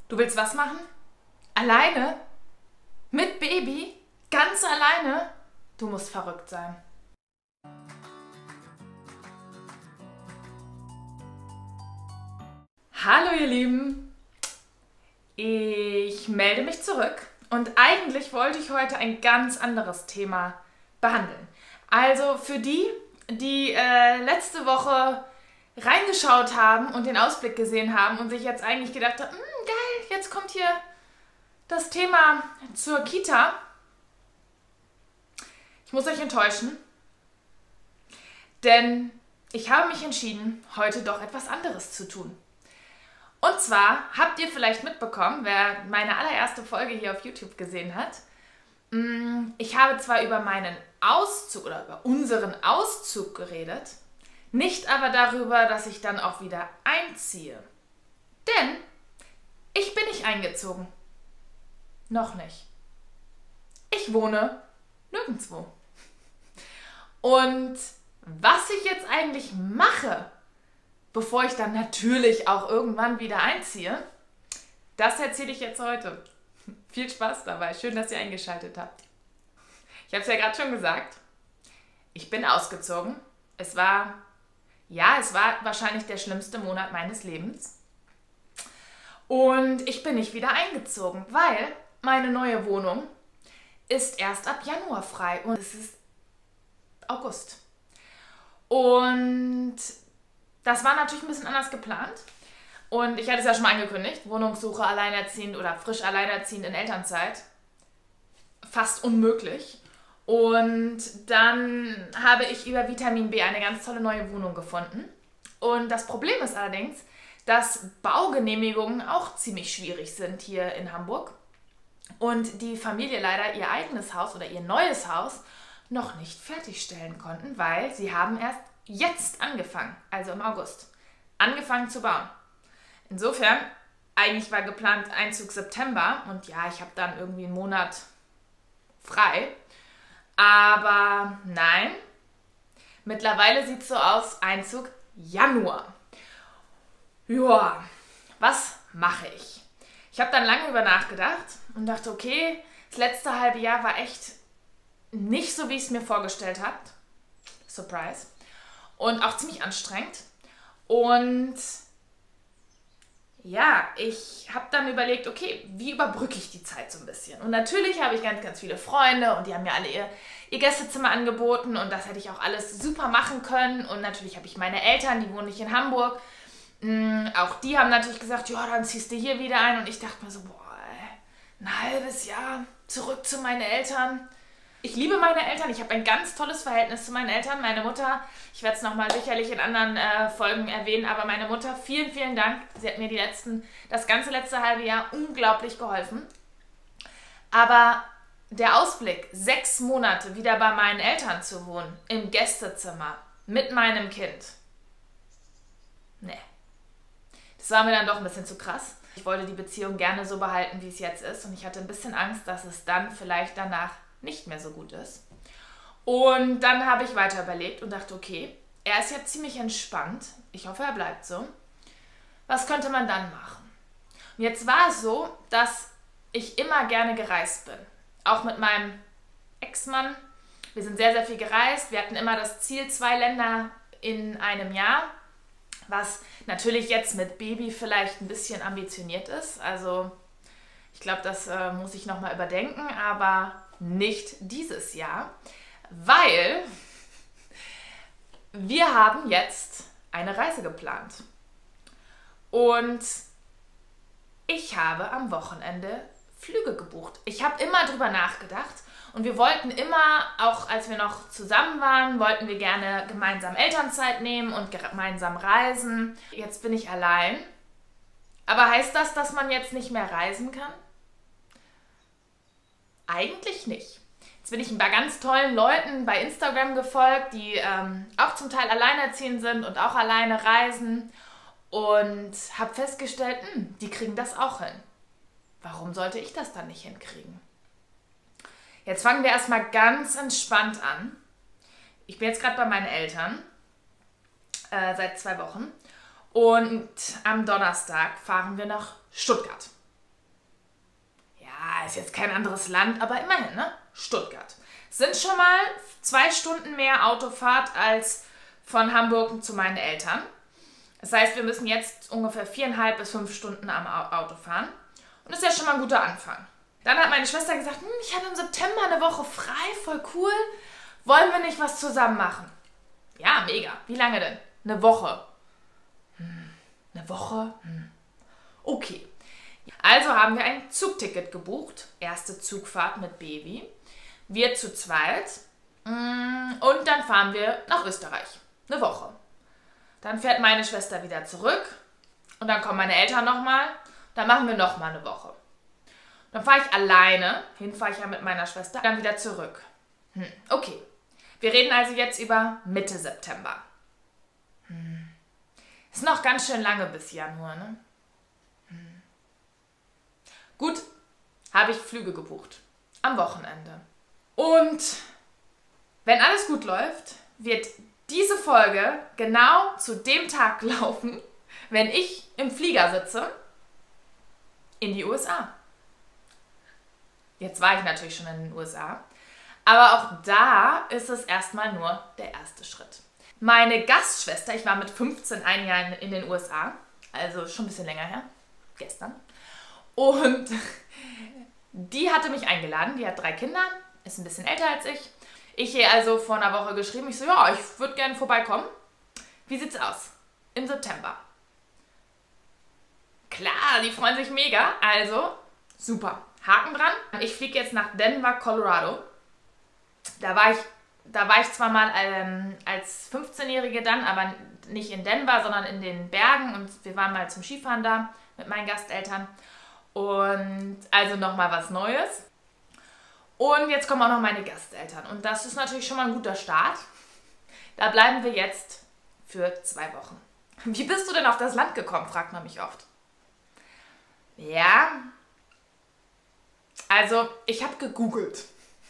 Du willst was machen? Alleine? Mit Baby? Ganz alleine? Du musst verrückt sein. Hallo ihr Lieben, ich melde mich zurück und eigentlich wollte ich heute ein ganz anderes Thema behandeln. Also für die letzte Woche reingeschaut haben und den Ausblick gesehen haben und sich jetzt eigentlich gedacht haben, geil, jetzt kommt hier das Thema zur Kita. Ich muss euch enttäuschen, denn ich habe mich entschieden, heute doch etwas anderes zu tun. Und zwar habt ihr vielleicht mitbekommen, wer meine allererste Folge hier auf YouTube gesehen hat, ich habe zwar über meinen Auszug oder über unseren Auszug geredet, nicht aber darüber, dass ich dann auch wieder einziehe. Denn ich bin nicht eingezogen. Noch nicht. Ich wohne nirgendwo. Und was ich jetzt eigentlich mache, bevor ich dann natürlich auch irgendwann wieder einziehe, das erzähle ich jetzt heute. Viel Spaß dabei. Schön, dass ihr eingeschaltet habt. Ich habe es ja gerade schon gesagt. Ich bin ausgezogen. Es war wahrscheinlich der schlimmste Monat meines Lebens. Und ich bin nicht wieder eingezogen, weil meine neue Wohnung ist erst ab Januar frei und es ist August. Und das war natürlich ein bisschen anders geplant. Und ich hatte es ja schon mal angekündigt, Wohnungssuche alleinerziehend oder frisch alleinerziehend in Elternzeit. Fast unmöglich. Und dann habe ich über Vitamin B eine ganz tolle neue Wohnung gefunden. Und das Problem ist allerdings, dass Baugenehmigungen auch ziemlich schwierig sind hier in Hamburg. Und die Familie leider ihr eigenes Haus oder ihr neues Haus noch nicht fertigstellen konnten, weil sie haben erst jetzt angefangen, also im August, angefangen zu bauen. Insofern, eigentlich war geplant Einzug September und ja, ich habe dann irgendwie einen Monat frei. Aber nein, mittlerweile sieht es so aus, Einzug Januar. Ja, was mache ich? Ich habe dann lange über nachgedacht und dachte, okay, das letzte halbe Jahr war echt nicht so, wie ich es mir vorgestellt habe. Surprise. Und auch ziemlich anstrengend. Und ja, ich habe dann überlegt, okay, wie überbrücke ich die Zeit so ein bisschen? Und natürlich habe ich ganz, ganz viele Freunde und die haben mir alle ihr Gästezimmer angeboten und das hätte ich auch alles super machen können. Und natürlich habe ich meine Eltern, die wohnen nicht in Hamburg. Auch die haben natürlich gesagt, ja, dann ziehst du hier wieder ein. Und ich dachte mir so, boah, ein halbes Jahr zurück zu meinen Eltern. Ich liebe meine Eltern, ich habe ein ganz tolles Verhältnis zu meinen Eltern. Meine Mutter, ich werde es nochmal sicherlich in anderen Folgen erwähnen, aber meine Mutter, vielen, vielen Dank. Sie hat mir das ganze letzte halbe Jahr unglaublich geholfen. Aber der Ausblick, 6 Monate wieder bei meinen Eltern zu wohnen, im Gästezimmer, mit meinem Kind, nee. Das war mir dann doch ein bisschen zu krass. Ich wollte die Beziehung gerne so behalten, wie es jetzt ist und ich hatte ein bisschen Angst, dass es dann vielleicht danach nicht mehr so gut ist. Und dann habe ich weiter überlegt und dachte, okay, er ist jetzt ziemlich entspannt. Ich hoffe, er bleibt so. Was könnte man dann machen? Und jetzt war es so, dass ich immer gerne gereist bin. Auch mit meinem Ex-Mann. Wir sind sehr, sehr viel gereist. Wir hatten immer das Ziel, 2 Länder in einem Jahr. Was natürlich jetzt mit Baby vielleicht ein bisschen ambitioniert ist. Also ich glaube, das muss ich nochmal überdenken, aber nicht dieses Jahr, weil wir haben jetzt eine Reise geplant. Und ich habe am Wochenende Flüge gebucht. Ich habe immer drüber nachgedacht und wir wollten immer, auch als wir noch zusammen waren, wollten wir gerne gemeinsam Elternzeit nehmen und gemeinsam reisen. Jetzt bin ich allein. Aber heißt das, dass man jetzt nicht mehr reisen kann? Eigentlich nicht. Jetzt bin ich ein paar ganz tollen Leuten bei Instagram gefolgt, die auch zum Teil alleinerziehend sind und auch alleine reisen und habe festgestellt, die kriegen das auch hin. Warum sollte ich das dann nicht hinkriegen? Jetzt fangen wir erstmal ganz entspannt an. Ich bin jetzt gerade bei meinen Eltern seit 2 Wochen und am Donnerstag fahren wir nach Stuttgart. ist jetzt kein anderes Land, aber immerhin, ne? Stuttgart. Sind schon mal 2 Stunden mehr Autofahrt als von Hamburg zu meinen Eltern. Das heißt, wir müssen jetzt ungefähr 4,5 bis 5 Stunden am Auto fahren. Und das ist ja schon mal ein guter Anfang. Dann hat meine Schwester gesagt, ich habe im September eine Woche frei, voll cool. Wollen wir nicht was zusammen machen? Ja, mega. Wie lange denn? Eine Woche. Eine Woche? Okay. Also haben wir ein Zugticket gebucht. Erste Zugfahrt mit Baby. Wir zu zweit. Und dann fahren wir nach Österreich. Eine Woche. Dann fährt meine Schwester wieder zurück. Und dann kommen meine Eltern nochmal. Dann machen wir nochmal eine Woche. Dann fahre ich alleine. Fahre ich ja mit meiner Schwester. Dann wieder zurück. Okay. Wir reden also jetzt über Mitte September. Ist noch ganz schön lange bis Januar, ne? Gut, habe ich Flüge gebucht. Am Wochenende. Und wenn alles gut läuft, wird diese Folge genau zu dem Tag laufen, wenn ich im Flieger sitze in die USA. Jetzt war ich natürlich schon in den USA, aber auch da ist es erstmal nur der erste Schritt. Meine Gastschwester, ich war mit 15 ein Jahr in den USA, also schon ein bisschen länger her, gestern, und die hatte mich eingeladen, die hat 3 Kinder, ist ein bisschen älter als ich. Ich ihr also vor einer Woche geschrieben, ich so, ja, ich würde gerne vorbeikommen. Wie sieht's aus? Im September. Klar, die freuen sich mega, also super. Haken dran. Ich fliege jetzt nach Denver, Colorado. Da war ich zwar mal als 15-Jährige dann, aber nicht in Denver, sondern in den Bergen. Und wir waren mal zum Skifahren da mit meinen Gasteltern. Und also nochmal was Neues. Und jetzt kommen auch noch meine Gasteltern. Und das ist natürlich schon mal ein guter Start. Da bleiben wir jetzt für 2 Wochen. Wie bist du denn auf das Land gekommen, fragt man mich oft. Ja, also ich habe gegoogelt.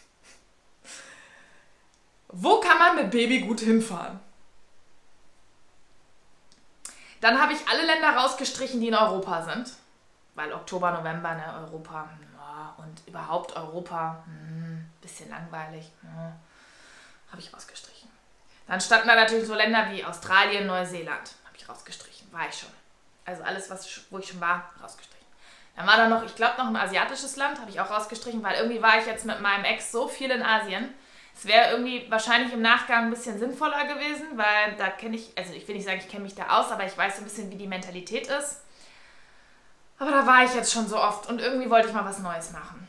Wo kann man mit Baby gut hinfahren? Dann habe ich alle Länder rausgestrichen, die in Europa sind. Weil Oktober, November, ne, Europa, und überhaupt Europa, bisschen langweilig, habe ich rausgestrichen. Dann standen da natürlich so Länder wie Australien, Neuseeland, habe ich rausgestrichen, war ich schon. Also alles, wo ich schon war, rausgestrichen. Dann war da noch, ich glaube, noch ein asiatisches Land, habe ich auch rausgestrichen, weil irgendwie war ich jetzt mit meinem Ex so viel in Asien. Es wäre irgendwie wahrscheinlich im Nachgang ein bisschen sinnvoller gewesen, weil da kenne ich, also ich will nicht sagen, ich kenne mich da aus, aber ich weiß so ein bisschen, wie die Mentalität ist. Aber da war ich jetzt schon so oft und irgendwie wollte ich mal was Neues machen.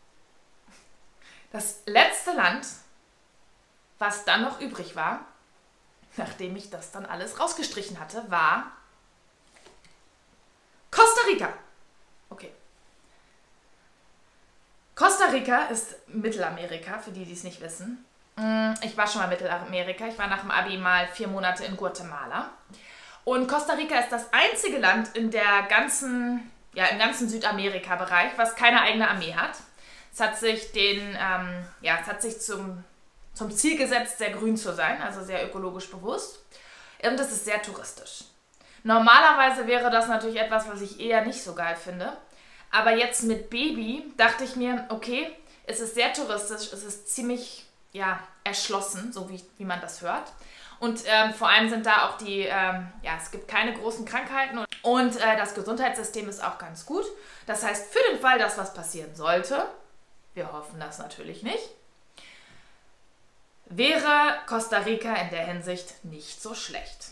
Das letzte Land, was dann noch übrig war, nachdem ich das dann alles rausgestrichen hatte, war Costa Rica. Okay. Costa Rica ist Mittelamerika, für die es nicht wissen. Ich war schon mal in Mittelamerika. Ich war nach dem Abi mal 4 Monate in Guatemala. Und Costa Rica ist das einzige Land in der ganzen, im ganzen Südamerika-Bereich, was keine eigene Armee hat. Es hat sich zum Ziel gesetzt, sehr grün zu sein, also sehr ökologisch bewusst. Und es ist sehr touristisch. Normalerweise wäre das natürlich etwas, was ich eher nicht so geil finde. Aber jetzt mit Baby dachte ich mir, okay, es ist sehr touristisch, es ist ziemlich erschlossen, so wie man das hört. Und vor allem sind da auch es gibt keine großen Krankheiten und das Gesundheitssystem ist auch ganz gut. Das heißt, für den Fall, dass was passieren sollte, wir hoffen das natürlich nicht, wäre Costa Rica in der Hinsicht nicht so schlecht.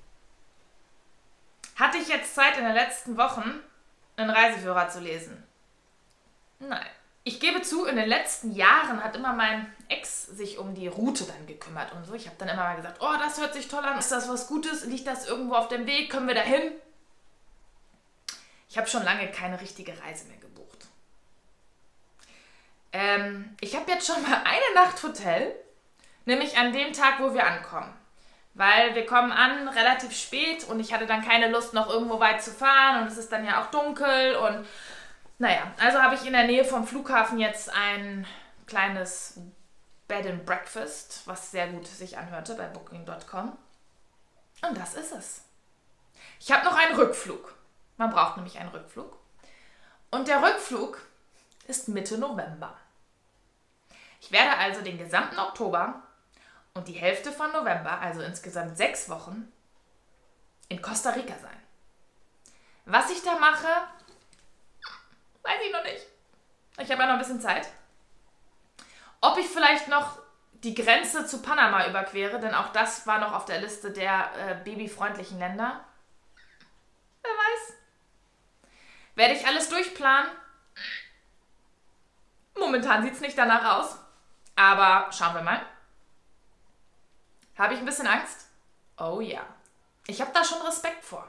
Hatte ich jetzt Zeit in den letzten Wochen, einen Reiseführer zu lesen? Nein. Ich gebe zu, in den letzten Jahren hat immer mein Ex sich um die Route dann gekümmert und so. Ich habe dann immer mal gesagt, oh, das hört sich toll an, ist das was Gutes, liegt das irgendwo auf dem Weg, können wir da hin? Ich habe schon lange keine richtige Reise mehr gebucht. Ich habe jetzt schon mal eine Nacht Hotel, nämlich an dem Tag, wo wir ankommen. Weil wir kommen an relativ spät und ich hatte dann keine Lust, noch irgendwo weit zu fahren und es ist dann ja auch dunkel und also habe ich in der Nähe vom Flughafen jetzt ein kleines Bed and Breakfast, was sehr gut sich anhörte bei Booking.com. Und das ist es. Ich habe noch einen Rückflug. Man braucht nämlich einen Rückflug. Und der Rückflug ist Mitte November. Ich werde also den gesamten Oktober und die Hälfte von November, also insgesamt 6 Wochen, in Costa Rica sein. Was ich da mache, weiß ich noch nicht. Ich habe ja noch ein bisschen Zeit. Ob ich vielleicht noch die Grenze zu Panama überquere, denn auch das war noch auf der Liste der babyfreundlichen Länder. Wer weiß. Werde ich alles durchplanen? Momentan sieht es nicht danach aus. Aber schauen wir mal. Habe ich ein bisschen Angst? Oh ja. Ich habe da schon Respekt vor.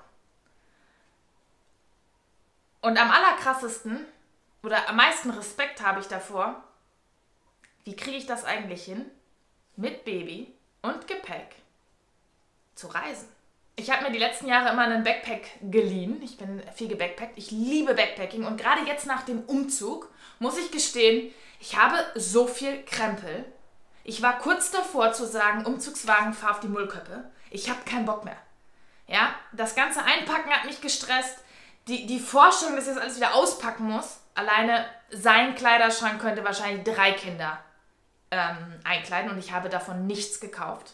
Und am allerkrassesten oder am meisten Respekt habe ich davor, wie kriege ich das eigentlich hin, mit Baby und Gepäck zu reisen. Ich habe mir die letzten Jahre immer einen Backpack geliehen. Ich bin viel gebackpackt. Ich liebe Backpacking und gerade jetzt nach dem Umzug muss ich gestehen, ich habe so viel Krempel. Ich war kurz davor zu sagen, Umzugswagen, fahr auf die Müllköppe. Ich habe keinen Bock mehr. Ja, das ganze Einpacken hat mich gestresst. Die Vorstellung, dass ich das alles wieder auspacken muss. Alleine sein Kleiderschrank könnte wahrscheinlich 3 Kinder einkleiden und ich habe davon nichts gekauft.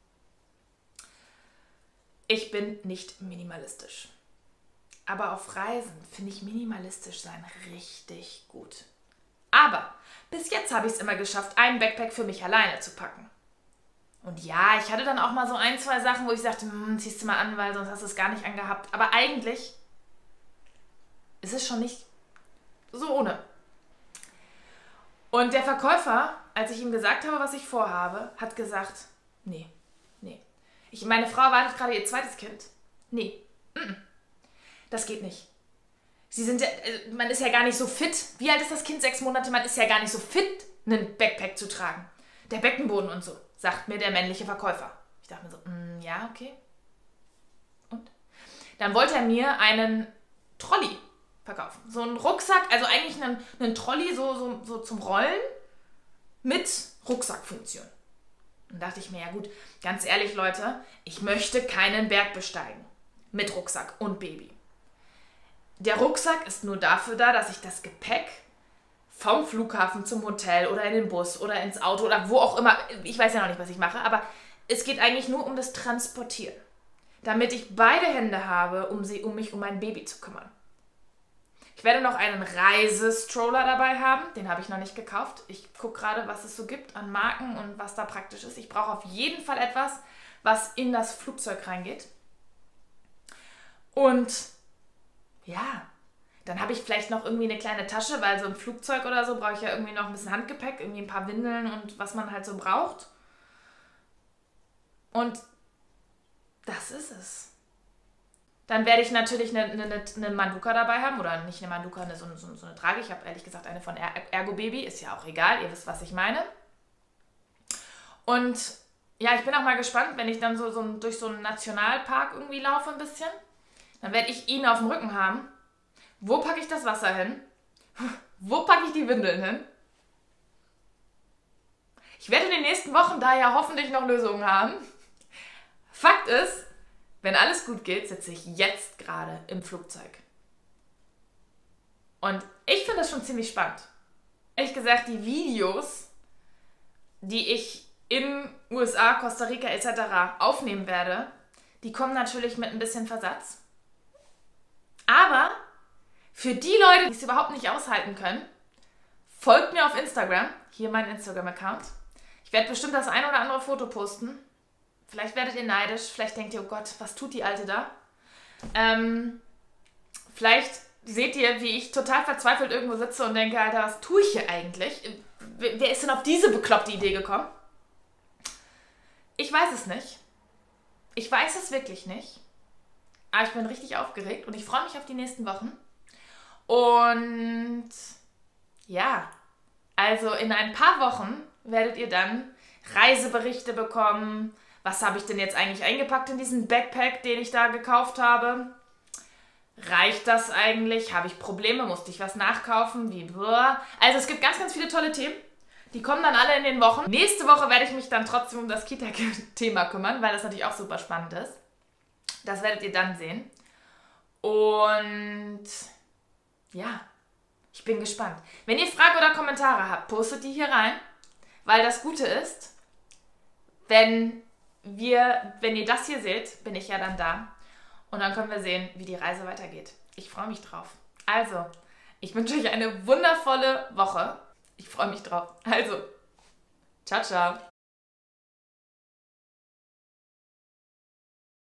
Ich bin nicht minimalistisch. Aber auf Reisen finde ich minimalistisch sein richtig gut. Aber bis jetzt habe ich es immer geschafft, einen Backpack für mich alleine zu packen. Und ja, ich hatte dann auch mal so 1, 2 Sachen, wo ich sagte, ziehst du mal an, weil sonst hast du es gar nicht angehabt. Aber eigentlich ist es schon nicht so ohne. Und der Verkäufer, als ich ihm gesagt habe, was ich vorhabe, hat gesagt, nee. Meine Frau erwartet gerade ihr zweites Kind. Nee, das geht nicht. Man ist ja gar nicht so fit. Wie alt ist das Kind? 6 Monate. Man ist ja gar nicht so fit, einen Backpack zu tragen. Der Beckenboden und so, sagt mir der männliche Verkäufer. Ich dachte mir so, ja, okay. Und? Dann wollte er mir einen Trolley verkaufen. So einen Rucksack, also eigentlich einen Trolley so zum Rollen mit Rucksackfunktion. Dann dachte ich mir, ja gut, ganz ehrlich Leute, ich möchte keinen Berg besteigen mit Rucksack und Baby. Der Rucksack ist nur dafür da, dass ich das Gepäck vom Flughafen zum Hotel oder in den Bus oder ins Auto oder wo auch immer, ich weiß ja noch nicht, was ich mache, aber es geht eigentlich nur um das Transportieren, damit ich beide Hände habe, um mich um mein Baby zu kümmern. Ich werde noch einen Reisestroller dabei haben, den habe ich noch nicht gekauft. Ich gucke gerade, was es so gibt an Marken und was da praktisch ist. Ich brauche auf jeden Fall etwas, was in das Flugzeug reingeht. Und ja, dann habe ich vielleicht noch irgendwie eine kleine Tasche, weil so im Flugzeug oder so brauche ich ja irgendwie noch ein bisschen Handgepäck, irgendwie ein paar Windeln und was man halt so braucht. Und das ist es. Dann werde ich natürlich eine Manduka dabei haben, oder nicht eine Manduka, so eine Trage. Ich habe ehrlich gesagt eine von Ergo Baby, ist ja auch egal, ihr wisst, was ich meine. Und ja, ich bin auch mal gespannt, wenn ich dann durch so einen Nationalpark irgendwie laufe ein bisschen, dann werde ich ihn auf dem Rücken haben. Wo packe ich das Wasser hin? Wo packe ich die Windeln hin? Ich werde in den nächsten Wochen da ja hoffentlich noch Lösungen haben. Fakt ist, wenn alles gut geht, sitze ich jetzt gerade im Flugzeug. Und ich finde das schon ziemlich spannend. Ehrlich gesagt, die Videos, die ich in USA, Costa Rica etc. aufnehmen werde, die kommen natürlich mit ein bisschen Versatz. Aber für die Leute, die es überhaupt nicht aushalten können, folgt mir auf Instagram. Hier mein Instagram-Account. Ich werde bestimmt das ein oder andere Foto posten. Vielleicht werdet ihr neidisch, vielleicht denkt ihr, oh Gott, was tut die Alte da? Vielleicht seht ihr, wie ich total verzweifelt irgendwo sitze und denke, Alter, was tue ich hier eigentlich? Wer ist denn auf diese bekloppte Idee gekommen? Ich weiß es nicht. Ich weiß es wirklich nicht. Aber ich bin richtig aufgeregt und ich freue mich auf die nächsten Wochen. Und ja, also in ein paar Wochen werdet ihr dann Reiseberichte bekommen. Was habe ich denn jetzt eigentlich eingepackt in diesen Backpack, den ich da gekauft habe? Reicht das eigentlich? Habe ich Probleme? Musste ich was nachkaufen? Also es gibt ganz, ganz viele tolle Themen. Die kommen dann alle in den Wochen. Nächste Woche werde ich mich dann trotzdem um das Kita-Thema kümmern, weil das natürlich auch super spannend ist. Das werdet ihr dann sehen. Und ja, Ich bin gespannt. Wenn ihr Fragen oder Kommentare habt, postet die hier rein, weil das Gute ist, wenn ihr das hier seht, bin ich ja dann da und dann können wir sehen, wie die Reise weitergeht. Ich freue mich drauf. Also, ich wünsche euch eine wundervolle Woche. Ich freue mich drauf. Also, ciao, ciao.